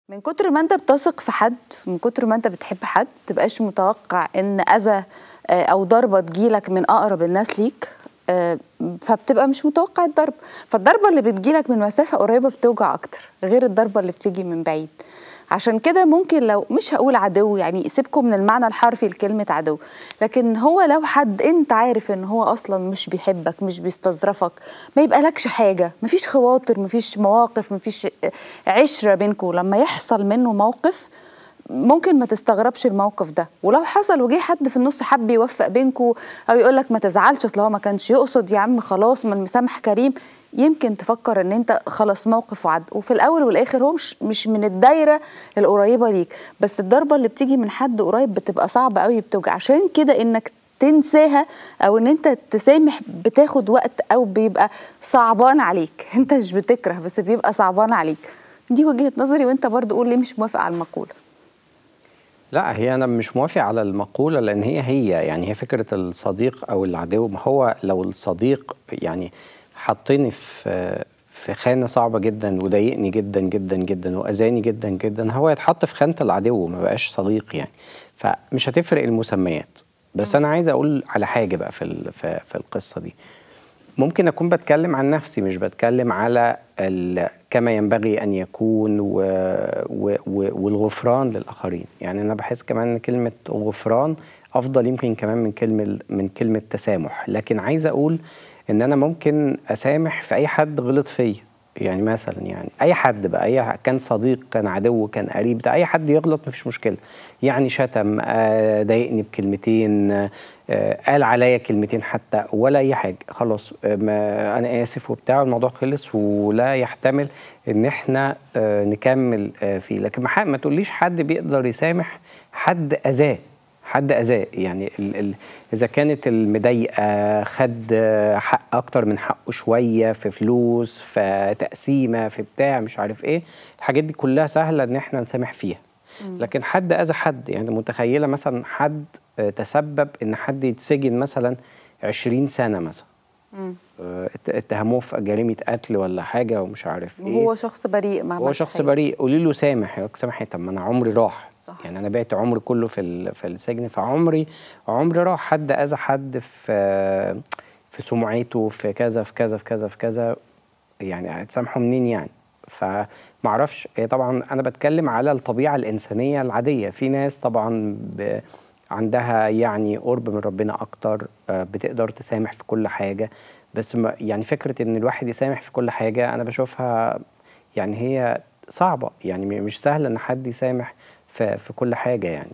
من كتر ما انت بتثق في حد، من كتر ما انت بتحب حد، متبقاش متوقع ان اذى او ضربه تجيلك من اقرب الناس ليك. فبتبقى مش متوقع الضرب، فالضربه اللي بتجيلك من مسافه قريبه بتوجع اكتر غير الضربه اللي بتيجي من بعيد. عشان كده ممكن، لو مش هقول عدو، يعني سيبكم من المعنى الحرفي لكلمة عدو، لكن هو لو حد انت عارف ان هو اصلا مش بيحبك، مش بيستظرفك، ما يبقى لكش حاجة، مفيش خواطر، مفيش مواقف، مفيش عشرة بينكم، لما يحصل منه موقف ممكن ما تستغربش الموقف ده. ولو حصل وجه حد في النص حب يوفق بينكم او يقول لك ما تزعلش اصل هو ما كانش يقصد، يا عم خلاص ما المسامح كريم، يمكن تفكر ان انت خلاص موقف وعد. وفي الاول والاخر هو مش من الدايره القريبه ليك، بس الضربه اللي بتيجي من حد قريب بتبقى صعبه قوي، بتوجع. عشان كده انك تنساها او ان انت تسامح بتاخد وقت او بيبقى صعبان عليك. انت مش بتكره بس بيبقى صعبان عليك. دي وجهة نظري، وانت برضو قول ليه مش موافق على المقولة. لا، هي أنا مش موافق على المقولة، لأن هي يعني هي فكرة الصديق أو العدو. ما هو لو الصديق يعني حطني في خانة صعبة جدا وضايقني جدا جدا جدا وأذاني جدا جدا، هو يتحط في خانة العدو، ما بقاش صديق يعني. فمش هتفرق المسميات. بس أنا عايز أقول على حاجة بقى في القصة دي. ممكن أكون بتكلم عن نفسي، مش بتكلم على كما ينبغي أن يكون والغفران للآخرين. يعني أنا بحس كمان أن كلمة غفران أفضل يمكن كمان من كلمة تسامح. لكن عايز أقول أن أنا ممكن أسامح في أي حد غلط فيا. يعني مثلا يعني أي حد بقى، أي كان صديق كان عدو كان قريب، ده أي حد يغلط مفيش مشكلة. يعني شتم، ضايقني بكلمتين، قال عليا كلمتين حتى، ولا أي حاجة، خلاص أنا آسف وبتاع، الموضوع خلص ولا يحتمل إن إحنا نكمل فيه. لكن ما تقوليش حد بيقدر يسامح حد أذاه. حد أذاه يعني إذا كانت المضايقة خد حق أكتر من حقه شوية، في فلوس، في تقسيمة، في بتاع مش عارف إيه، الحاجات دي كلها سهلة إن إحنا نسامح فيها. لكن حد أذى حد، يعني متخيلة مثلا حد تسبب إن حد يتسجن مثلا 20 سنة مثلا، اتهموه في جريمة قتل ولا حاجة ومش عارف إيه، وهو شخص بريء، ما هو شخص بريء، قولي له سامح، يقول لك سامح طب ما أنا عمري راح. صح. يعني أنا بعت عمري كله في السجن، فعمري راح. حد أذى حد في سمعته، في كذا في كذا في كذا في كذا، يعني هتسامحه منين يعني؟ فمعرفش. طبعا انا بتكلم على الطبيعه الانسانيه العاديه. في ناس طبعا عندها يعني قرب من ربنا اكتر، بتقدر تسامح في كل حاجه. بس يعني فكره ان الواحد يسامح في كل حاجه انا بشوفها يعني هي صعبه، يعني مش سهل ان حد يسامح في كل حاجه يعني.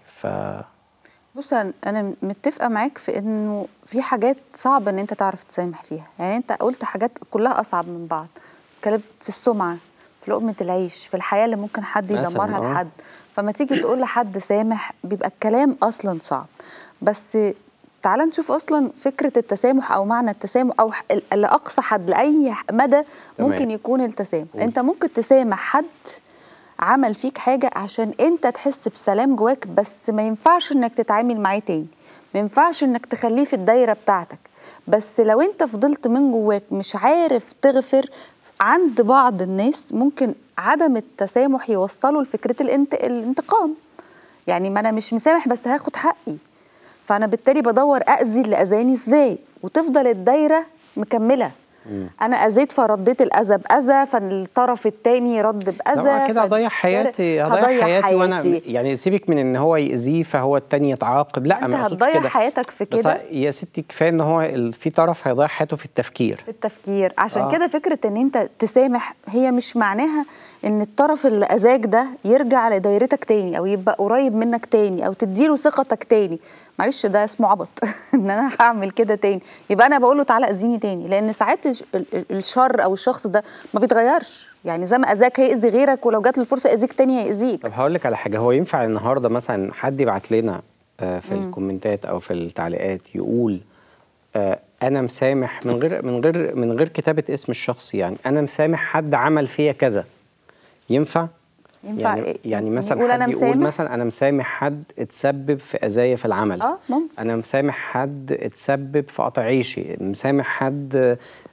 بص، انا متفقه معاك في انه في حاجات صعبه ان انت تعرف تسامح فيها. يعني انت قلت حاجات كلها اصعب من بعض، اتكلمت في السمعه، في لقمه العيش، في الحياه اللي ممكن حد يدمرها لحد. فما تيجي تقول لحد سامح بيبقى الكلام اصلا صعب. بس تعال نشوف اصلا فكره التسامح او معنى التسامح او لاقصى حد لاي مدى ممكن يكون التسامح. انت ممكن تسامح حد عمل فيك حاجة عشان انت تحس بسلام جواك، بس ما ينفعش انك تتعامل معاه تاني، ما ينفعش انك تخليه في الدايرة بتاعتك. بس لو انت فضلت من جواك مش عارف تغفر، عند بعض الناس ممكن عدم التسامح يوصلوا لفكرة الانتقام. يعني ما انا مش مسامح بس هاخد حقي، فانا بالتالي بدور اذي اللي اذاني ازاي، وتفضل الدايرة مكملة. انا اذيت فرديت الاذى باذى، فالطرف الثاني رد باذى، كده هضيع حياتي، وانا يعني سيبك من ان هو يأذيه فهو التاني يتعاقب، لا انت هتضيع حياتك في كده. بس يا ستي كفايه ان هو في طرف هيضيع حياته في التفكير. عشان كده فكره ان انت تسامح هي مش معناها ان الطرف اللي اذاك ده يرجع لدايرتك تاني او يبقى قريب منك تاني او تديله ثقتك تاني. معلش ده اسمه عبط ان انا هعمل كده تاني، يبقى انا بقول له تعالى اذيني تاني. لان ساعات الشر او الشخص ده ما بيتغيرش، يعني زي ما اذاك هيأذي غيرك، ولو جات له الفرصه يأذيك تاني هيأذيك. طب هقول لك على حاجه، هو ينفع النهارده مثلا حد يبعت لنا في الكومنتات او في التعليقات يقول انا مسامح من غير كتابه اسم الشخص، يعني انا مسامح حد عمل فيا كذا؟ ينفع يعني مثلا حد يقول مثلا انا مسامح حد اتسبب في اذايا في العمل، ممكن. انا مسامح حد اتسبب في قطع عيشي، مسامح حد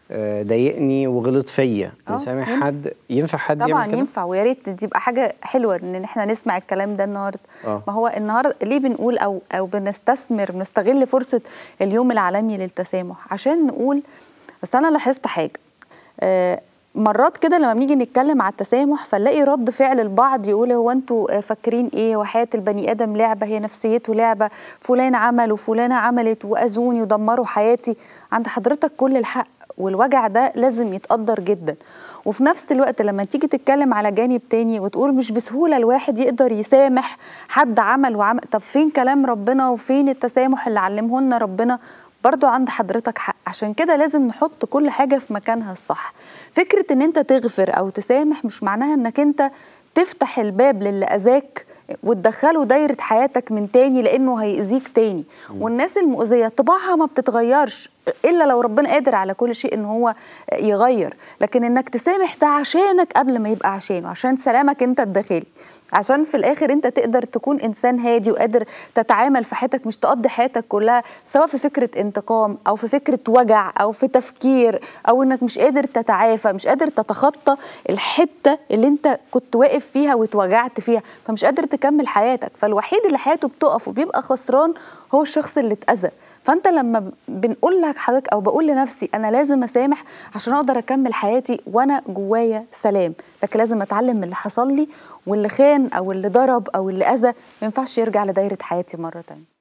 ضايقني وغلط فيا، نسامح ينفع. حد؟ ينفع حد طبعا يعمل كده؟ ينفع، ويا ريت دي تبقى حاجه حلوه ان احنا نسمع الكلام ده النهارده. ما هو النهارده ليه بنقول او بنستغل فرصه اليوم العالمي للتسامح عشان نقول. بس انا لاحظت حاجه، مرات كده لما بنيجي نتكلم على التسامح فنلاقي رد فعل البعض يقول هو انتوا فاكرين ايه، وحياة البني ادم لعبه، هي نفسيته لعبه، فلان عمل وفلانه عملت واذوني ودمروا حياتي. عند حضرتك كل الحق، والوجع ده لازم يتقدر جدا. وفي نفس الوقت لما تيجي تتكلم على جانب تاني وتقول مش بسهوله الواحد يقدر يسامح حد عمل، طب فين كلام ربنا وفين التسامح اللي علمه لنا ربنا؟ برضو عند حضرتك حق. عشان كده لازم نحط كل حاجة في مكانها الصح. فكرة ان انت تغفر او تسامح مش معناها انك انت تفتح الباب للي اذاك وتدخله دايرة حياتك من تاني لانه هيأذيك تاني. والناس المؤذية طباعها ما بتتغيرش الا لو ربنا قادر على كل شيء ان هو يغير. لكن انك تسامح ده عشانك قبل ما يبقى عشانه، عشان سلامك انت الداخلي، عشان في الاخر انت تقدر تكون انسان هادي وقادر تتعامل في حياتك، مش تقضي حياتك كلها سواء في فكرة انتقام او في فكرة وجع او في تفكير، او انك مش قادر تتعافى، مش قادر تتخطى الحتة اللي انت كنت واقف فيها واتوجعت فيها، فمش قادر تكمل حياتك. فالوحيد اللي حياته بتقف وبيبقى خسران هو الشخص اللي اتأذى. فانت لما بنقول لك حضرتك او بقول لنفسي انا لازم اسامح عشان اقدر اكمل حياتي وانا جوايا سلام، لكن لازم اتعلم من اللي حصل لي، واللي خان او اللي ضرب او اللي اذى ما ينفعش يرجع لدايره حياتي مره تانية.